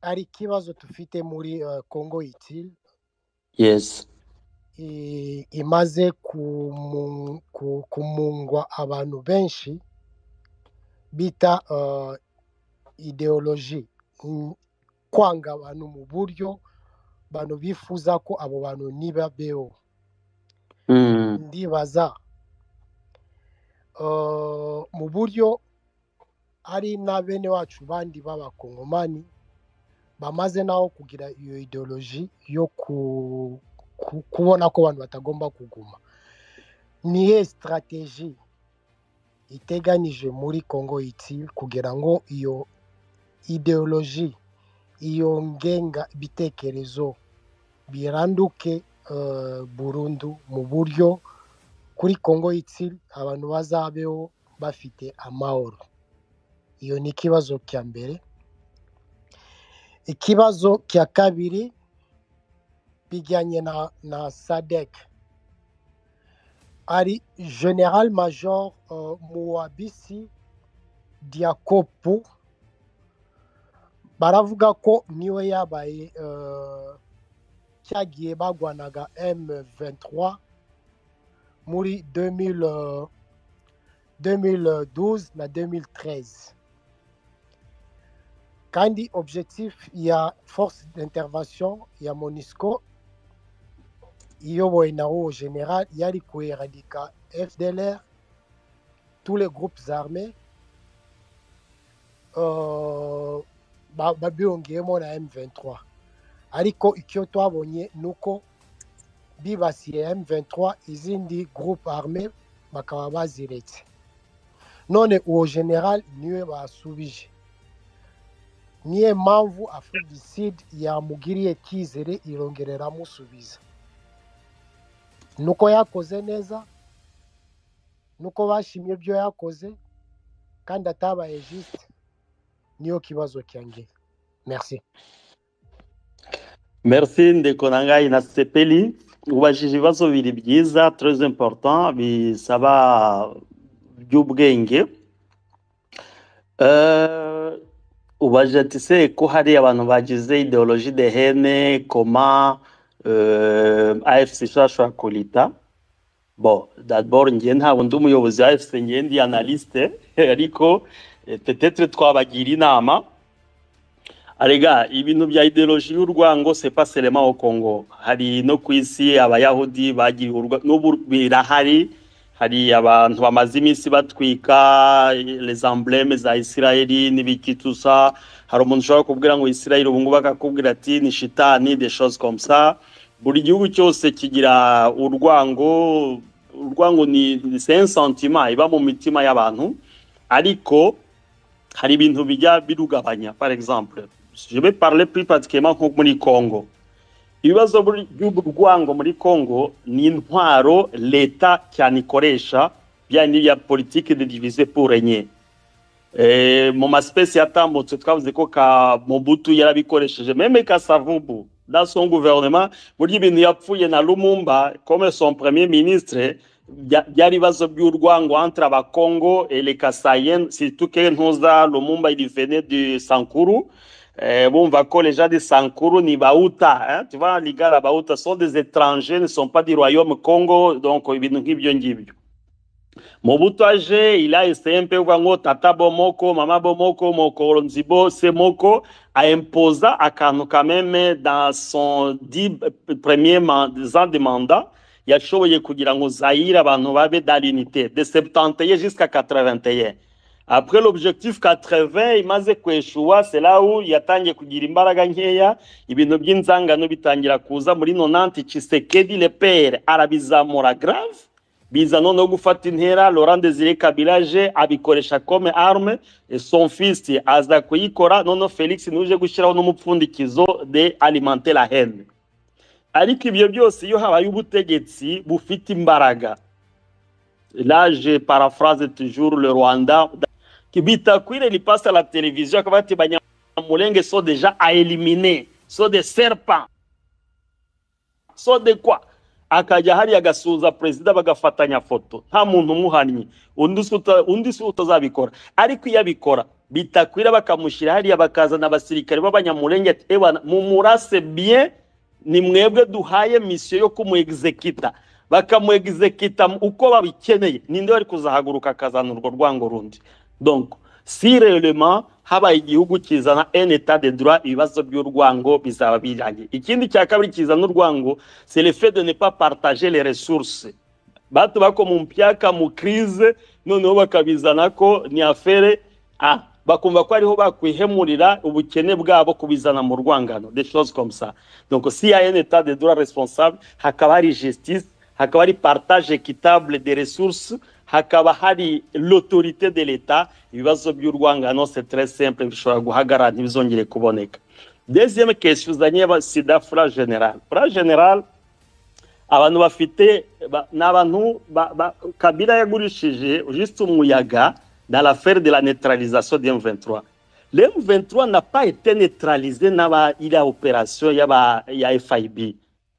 ari ikibazo dufite muri Congo Itili. Yes. Imaze kumungwa abantu benshi bita ideology, kwanga abantu mu buryo bantu bifuza ko abo bantu nibabeho. Ndibaza mu buryo ari na bene wacu bandi b'abakongomani bamaze naho kugira iyo ideology yo kubona ko abantu batagomba kuguma. Niye strategie iteganije muri Congo Itili kugira ngo iyo ideology, iyo ngenga bitekerezo biranduke burundu mu buryo kuri Congo Itili abantu bazabeho bafite amahoro. Iyo ni ikibazo cya mbere. Ikibazo cya kabiri bijyanye na SADC. Ari General Major Muwabisi Diakopu, baravuga ko niwe yabaye cyagiye bagwanaga M23 muri 2012 na 2013. Kandi objectif ya force d'intervention ya MONUSCO iyobowe na uwo general yari kueradika FDLR, tous les groupes armés, babiyongeyemo na M23. Ariko icyo twabonye nuko bibasiye M23, izindi groupe armé bakaba baziretse. None uwo general niwe basubije. Niye mpamvu Afrique du Sud yamugiriye kizere irongerera musubiza. Nuko yakoze neza, nuko bashimye byo yakoze, kandi atabaye juste. Niyo kibazo cyanjye. Merci. Merci Ndekonangai na Sepeli. Ubajije ibibazo bibiri byiza, très important, bisaba by'ubwenge. Ubajije ati se ko hari abantu bagize ideologie de haine, comment AFC ishobora kulita. Bon, d'abord ngiye ntabwo ndi umuyobozi wa AFC, ngiye ndi analyste, ariko peut-être twabagira inama. Arega, ibintu bya ideologie y'urwango c'est pas seulement au Congo. Hari no kwisi abayahudi bagiye n'ubu birahari. Hari abantu bamaze iminsi batwika les emblèmes za Israeli n'ibikitusa. Hari umuntu ushobora kubwira ngo Israeli ubu ngubu bakakubwira ati ni shitani, des choses comme ça. Buri gihugu cyose kigira urwango. Urwango c'est un sentiment iba mu mitima y'abantu, ariko hari ibintu bijya birugabanya. Par exemple, je vais parler plus particulièrement nko muri Congo. Ibibazo by'urwango muri Congo ni intwaro leta cyane ikoresha byandi ya politique de diviser pour régner. Mu maspesi yatambutse twavuze ko ka Mobutu yarabikoresheje, même ka Savubu dans son gouvernement, muri ibintu yapfuye na Lumumba comme son premier ministre, byari bibazo by'urwango entre abakongo et les Kasaïens, surtout que ntuza Lumumba il venait de Sankuru. Bon, va que les gens de Sankuru ni Baouta, hein, tu vois, les gars, la Baouta sont des étrangers, ne sont pas du royaume Congo, donc Mobutu age, il a essayé un peu Tata Bomoko, Mama Bomoko, Moko Nzibo, Semoko, a imposé à Kano quand même dans son 10 premiers ans de mandat, il a choisi kugira ngo Zaïre abantu babe dans l'unité de 71 jusqu'à 81. Après l'objectif 80 imaze kweshuwa, c'est là où yatangiye kugira imbaraga nkeya, ibintu by'inzangano bitangira kuza muri 90. Tshisekedi le père arabizamura grave, biza no gufata intera. Laurent Désiré Kabila je abikoresha comme arme, et son fils aza kuyikora. Nono Félix nuje gushiraho n'umupfundikizo de alimenter la haine. Ariko ibyo byose iyo habaye ubutegetsi bufite imbaraga, là je paraphrase toujours le Rwanda, Bitakwire il passe à la télévision, quand Banyamulenge sont déjà à éliminer, sont des serpents, sont de quoi? Akajya hari agasuza president bagafatanya foto, nta muntu umuhannye, undi utazabikora. Ariko iyo abikora bitakwira bakamushyira hariya bakazana abasirikare b'abanyamulenge ati ewa mumurase bien ni mwebwe duhaye mission yo kumuexekita bakamuexekita uko babikeneye ninde bari kuzahaguruka akazana urwo rwango rundi. Donc si réellement habaye igihugu kizana un état de droit ibibazo by'urwango bizaba birangiye. Ikindi cya kabiri kizana urwango c'est le fait de ne pas partager les ressources. Batu bako mu mpyaka mu crise noneho bakabizana ko ni affaire bakumva ko ariho bakwihemurira ubukene bwabo kubizana mu rwangano, des choses comme ça. Donc si y a un état de droit responsable, hakaba hari justice, hakaba hari partage équitable des ressources, hakaba hari l'autorité de l'état, ibibazo by'urwangano c'est très simple bishobora guhagarara ntibizongere kuboneka. Deuxième question zanye sida fra général. Fra général abantu bafite n'abantu Kabila yagurishije juste umuyaga dans l'affaire de la neutralisation de M23. Le M23 n'a pas été neutralisé dans la opération ya FIB.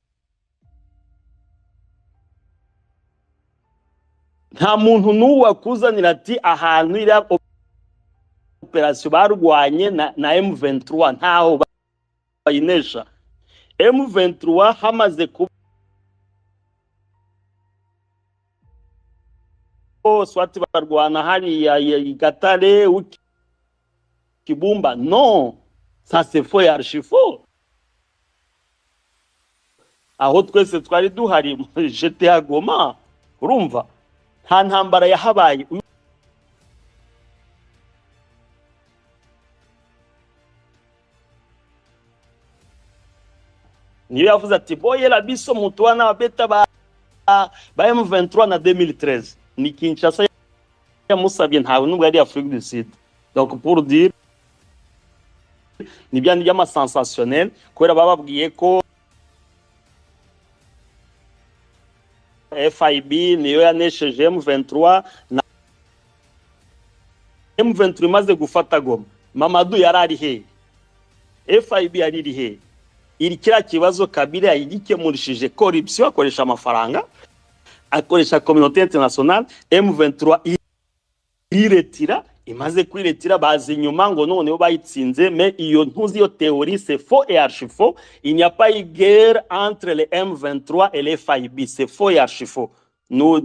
Nta muntu n'uwakuzanira ati ahantu ira opération barwanye na M23 ntaho bayinesha. M23 hamaze kuba soit barwana hariya Gatare ou Kibumba. Non, ça c'est faux et archi faux. Aho twese twari duhari j'étais à Goma, urumva nta ntambara yahabaye. Niyo yavuze ati boye la biso mutwana babeta ba M23 na 2013 ni Kinshasa yamusabye ntawe nubwo ari Afrique du Sud. Donc pour dire ni bien yama sensationnel kubera bababwiye ko FIB niyo yanesheje M23 na M23 imaze gufata Goma. Mamadou yarari he, FIB yariri he. Iri kira kibazo Kabila yigikemurishije corruption, akoresha amafaranga, akoresha communauté internationale. M23 iretira, imaze kwiretira bazi nyuma ngo noneho bayitsinze. Mais iyo ntuzi yo théorie c'est faux et archi faux. Il n'y a pas eu guerre entre les M23 et les FIB, c'est faux et archi faux. Nous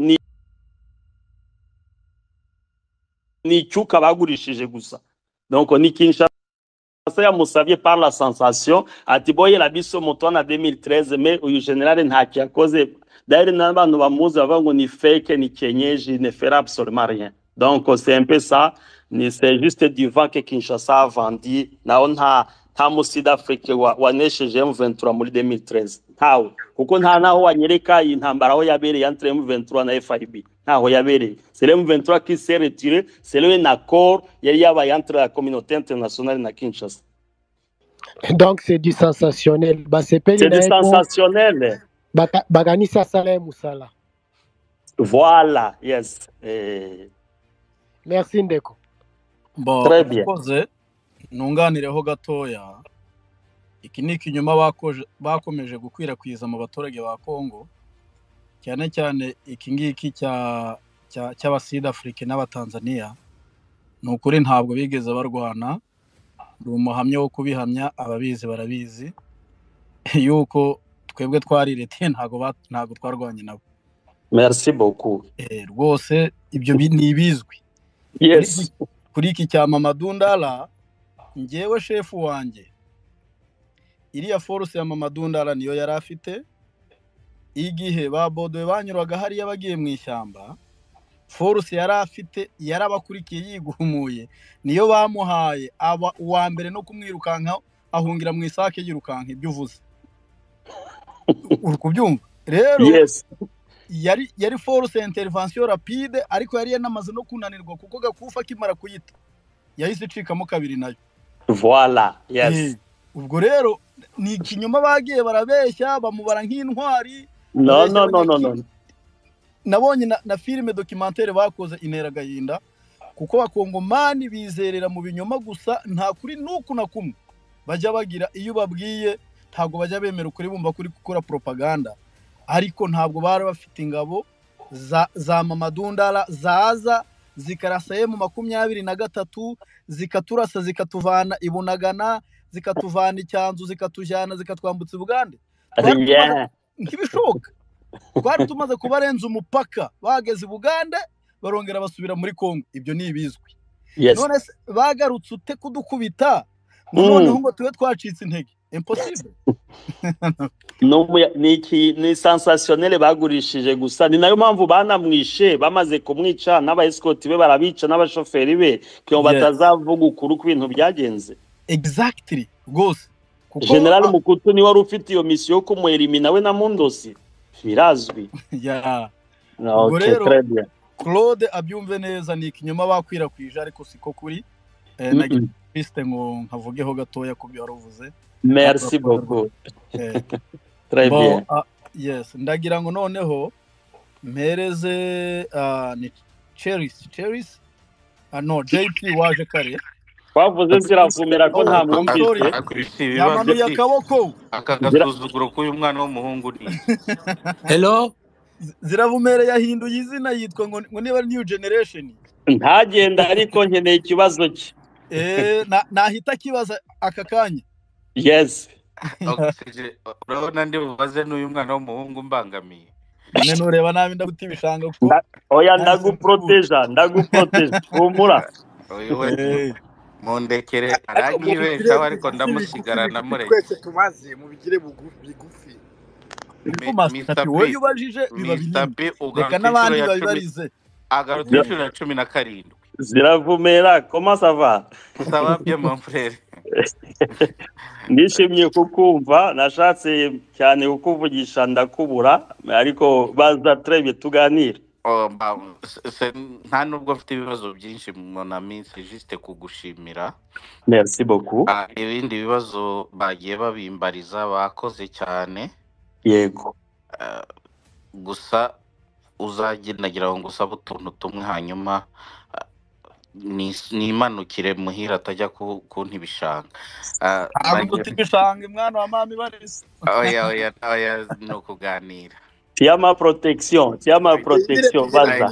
ni chuka bagurishije gusa. Donc ni Kinshasa yamusabye par la sensation ati boye la biso mutwana en 2013 mais uyu général ntaki yakoze. D'ailleurs n'abantu bamuzi bavuga ngo ni fake ni kenyeji ne fera absolument rien. Donc c'est un peu ça, c'est juste du vent que Kinshasa a vendu. Naho nta musida Afrique wanesheje M23 muri 2013 ntawe, kuko nta naho wanyereka intambara aho yabereye entre M23 na FIB, ntaho yabereye. C'est le M23 qui s'est retiré, c'est un accord yari yabaye entre la communauté internationale na Kinshasa. Donc c'est du sensationnel. C'est du sensationnel. Baganisa sala musala. Voilà, yes. Merci Ndeko. Bon, très bien. Nunganireho gatoya. Iki ni ikinyoma bakomeje gukwirakwiza mu baturage ba Kongo, cyane cyane iki ngiki cy'abasida Afrique n'abatanzania. Nukuri ntabwo bigeze barwana, umuhamya wo kubihamya ababizi barabizi yuko twebwe twariretiye ntago twarwanye nabo. Merci beaucoup. Rwose ibyo ni bizwi. Yes. Kuri iki cya Mamadou Ndala, ngewe chef wanjye iriya force ya Mamadou Ndala niyo yari afite. Igihe babodowe banyuraga hariya bagiye mu ishyamba, force yari afite yarabakurikiye yiguhumuye, niyo bamuhaye aba uwa mbere no kumwirukanka ahungira mu isake yirukanka. Ibyo uvuze uri kubyumva rero. Yes. Yari force intervention rapide, ariko yari yanamaze no kunanirwa kuko gakufa kimara kuyita yahise icikamo kabiri nayo. Voilà, yes. Ubwo rero ni ikinyoma bagiye barabeshya bamubara nk'intwari. No. Nabonye na filime documentaire bakoze intera gahinda, kuko bakongomani bizerera mu binyoma gusa, nta kuri nuku na kumwe bajya bagira. Iyo babwiye ntago bajya bemera ukuri, bumva kuri gukora propaganda. Ariko ntabwo bari bafite ingabo za Mamadou Ndala zaza zikarasa M23 zikaturasa zikatuvana ibunagana zikatuvana icyanzu zikatujyana zikatwambutsa Bugande twari tumaze Yeah. nk'ibishoboka twari tumaze kubarenza umupaka bageze Bugande barongera basubira muri Kongo ibyo ni ibizwi Yes. none se bagarutse ute kudukubita ngo noneho ngo tube twacitse intege impossible ni sensationnel bagurishije gusa ni nayo mpamvu banamwishe bamaze kumwica n'aba escort be barabica n'abashoferi be kuko batazavuga ukuri ku bintu byagenze. Exactly rwose General Mukutu ni wari ufite iyo mission yo kumuelimina we na Mundosi birazwi. Yeah. Okay, très bien. Claude abyumve neza ni ikinyoma bakwirakwije ariko siko kuri nagiye Christe ngo nkavugeho gatoya ku byo waruvuze. Merci beaucoup. Très bien. Yes, ndagira ngo noneho mpereze ni Cheris no JP waje kare Twavuze ziravumera ko nta mwumvise yamanuye akaboko akagasuzuguro k'uyu mwana w'umuhungu ni Hello ziravumere yahinduye izina yitwa ngo niba new generation ntagenda ariko nkeneye ikibazo cye nahita kibaza aka kanya. Yes. Urabona ndi bubaze n'uyu mwana w'umuhungu mbangamiye none nureba nabi ndaguta ibishanga kuko oya ndaguproteja humura mundekere aranyibeshaho ariko ndamusigarana mureke twese tumaze mubigire bigufi Mr. P wowe ubajije biba binini reka n'abandi babibarize agarutse inshuro ya 17 ziravumera comment ça va ça va bien mon frère nishimye kukumva nashatse cyane kukuvugisha ndakubura ariko baza très tuganira. nta nubwo mfite ibibazo byinshi na minsi juste kugushimira. Merci beaucoup. Ibindi bibazo bagiye babimbariza bakoze cyane yego gusa uzagenagira ngo usaba utuntu tumwe hanyuma nimanukire muhira atajya kunti bishanga ibishanga mwana wa mama ibarize oya no kuganira Tiama protection baza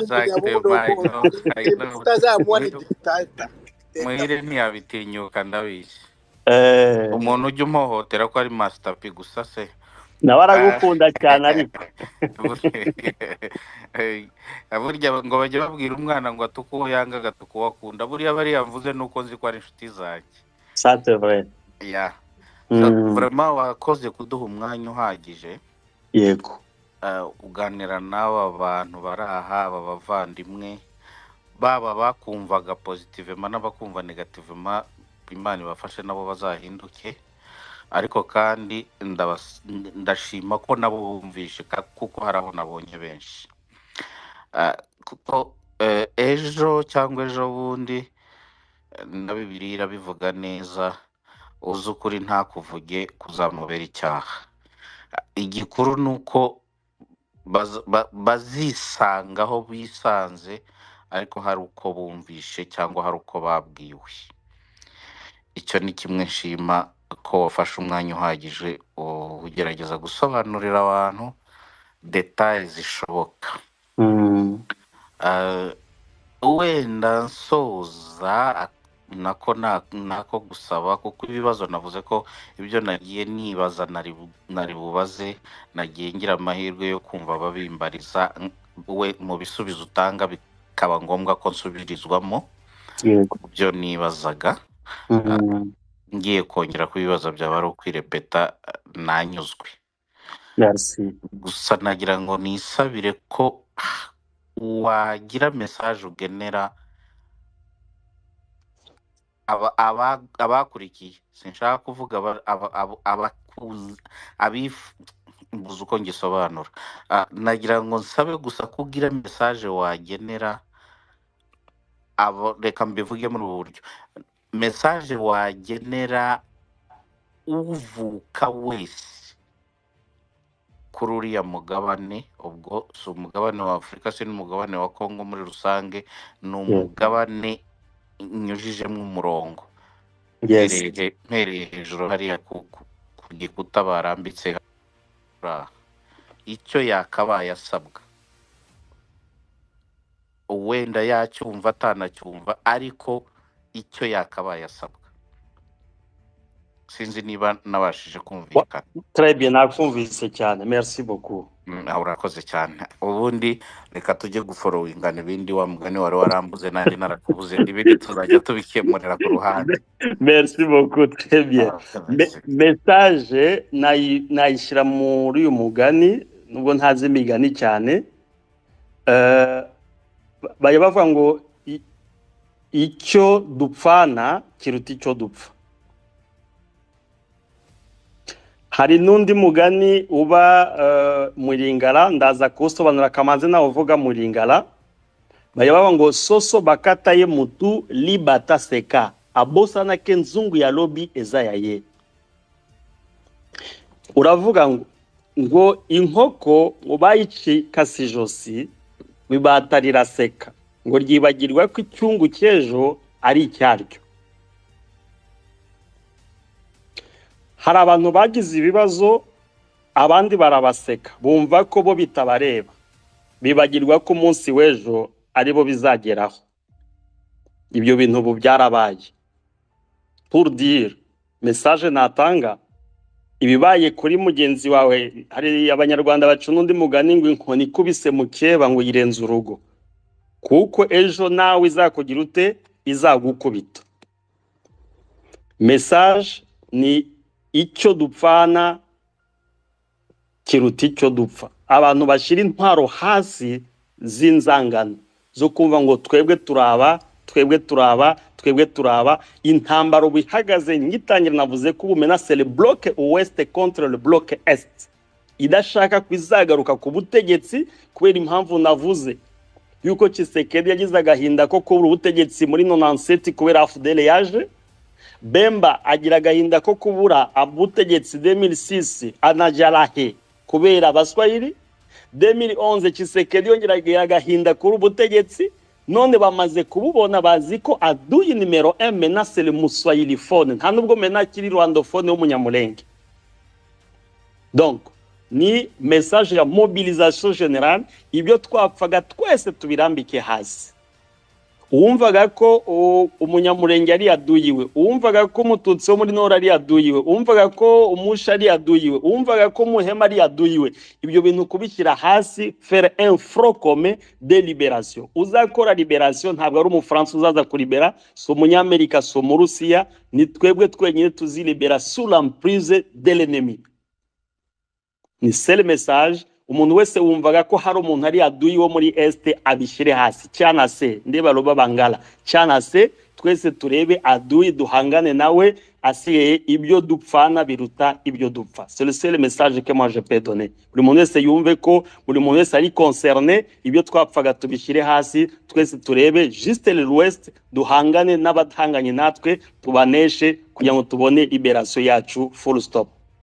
muhire ntiyabitinyuka ndabizi umuntu ujya umuhohotera ko ari Master P gusa se nawe aragukunda cyane ariko burya ngo bajye babwira umwana ngo atukuwo yanga agatukuwo akunda buriya bari yavuze nuko nzi ko ari inshuti zanjye. Ça c'est vrai. Yeah. Vraiment wakoze kuduha umwanya uhagije. Yego. Uganira n'aba bantu baraha aba bavandimwe baba bakumvaga positivement n'abakumva negativement Imana ibafashe nabo bazahinduke ariko kandi ndashima ko nabo bumvishe kuko haraho nabonye benshi kuko ejo cyangwa ejo bundi na Bibiliya bivuga neza uzukuri nta kuvuge kuzamubera icyaha. Igikuru nuko bazisangaho bisanze ariko hari uko bumvishe cyangwa hari uko babwiwe. Icyo ni kimwe nshima ko wafashe umwanya uhagije ugerageza gusobanurira abantu details zishoboka. Wenda nsoza nako gusaba kuko ibibazo navuze ko ibyo nagiye nibaza nari bubaze nagiye ngira amahirwe yo kumva babimbariza we mu bisubizo utanga bikaba ngombwa ko nsubirizwamo byo nibazaga. Ngiye kongera kubibaza byaba ari ukwirepeta nanyuzwe. Merci. Gusa nagira ngo nisabire ko wagira message ugenera abakurikiye sinshaka kuvuga mbuze uko ngisobanura. Nagira ngo nsabe gusa kugira message wagenera reka mbivuge muri ubu buryo message wagenera uvuka wese kuri uriya mugabane, ubwo si umugabane wa Afurika si n'umugabane wa Kongo muri rusange, ni umugabane nyujijemo umurongo mpereye hejuru hariya ku gikuta barambitse icyo yakabaye asabwa wenda yacyumva atanacyumva ariko icyo yakabaye asabwa. Sinzi niba nabashije kumvikana. Très bien, nakumvise cyane. Merci beaucoup. Urakoze cyane. Ubundi reka tujye guforowingana ibindi wa mugani wari warambuze nandi narakubuze, ibindi tuzajya tubikemurira ku ruhande. Merci beaucoup, très bien. Message nayishyira muri uyu mugani nubwo ntazi imigani cyane. Baya bavuga ngo icyo dupfana kiruta icyo dupfa. Hari n'undi mugani uba muri Lingala, ndaza kusobanura kamanze nawe uvuga muri Lingala. Baya bavuga ngo soso bakata ye mutu libata seka abosa na kenzungu ya lobi ezayaye. Uravuga ngo inkoko ubayicikasi josi wibatarira seka ngo ryibagirwa ko icyungu cy'ejo ari icyaryo. Hari abantu bagize ibibazo abandi barabaseka bumva ko bo bitabareba, bibagirwa ko umunsi w'ejo ari bo bizageraho. Ibyo bintu ubu byarabaye. Pour dire message natanga, ibibaye kuri mugenzi wawe, hari abanyarwanda baca n'undi mugani ngo inkoni ikubise mu keba ngo yirenze urugo, kuko ejo nawe izakugira ute, izagukubita. Message ni icyo dupfana kiruta icyo dupfa. Abantu bashira intwaro hasi z'inzangano zo kumva ngo twebwe turaba. Intambaro bihagaze ngitangira navuze ko ubumena c'est le bloc ouest contre le bloc est, idashaka kwizagaruka ku butegetsi kubera impamvu navuze yuko Tshisekedi yagize agahinda ko kubura ubutegetsi muri 97 kubera AFDL yaje. Bemba agira agahinda ko kubura ubutegetsi 2006 anajarahe kubera abaswahili. 2011 Tshisekedi yongera agahinda kuri ubutegetsi. None bamaze kububona bazi ko adui numero 1 mena c'est le muswahiliphone, nta nubwo mena kiri rwandophone w'umunyamulenge. Donc ni message ya mobilisation générale, ibyo twapfaga twese tubirambike hasi. Uwumvaga ko umunyamurenge ari aduyiwe, uwumvaga ko umututsi wo muri Nord ari aduyiwe, uwumvaga ko umusha ari aduyiwe, uwumvaga ko muhema ari aduyiwe, ibyo bintu kubishyira hasi, faire un front commun de libération. Uzakora libération ntabwo ari umufaransa uzaza kuribera, so umunyamerika, so mu Rusiya, ni twebwe twenyine tuzilibera sous l'emprise de l'ennemi. Ni seul message. Umuntu wese wumvaga ko hari umuntu ari aduyi wo muri este abishyire hasi. Cyana se ndeba roba bangala, cyana se twese turebe aduyi duhangane nawe, asigaye ibyo dupfana biruta ibyo dupfa. C'est le seul message que moi je peux donner. Buri muntu wese yumve ko buri muntu wese ari concerné, ibyo twapfaga tubishyire hasi, twese turebe juste l'ouest, duhangane n'abatanganye natwe, tubaneshe kugira ngo tubone liberation yacu, full stop.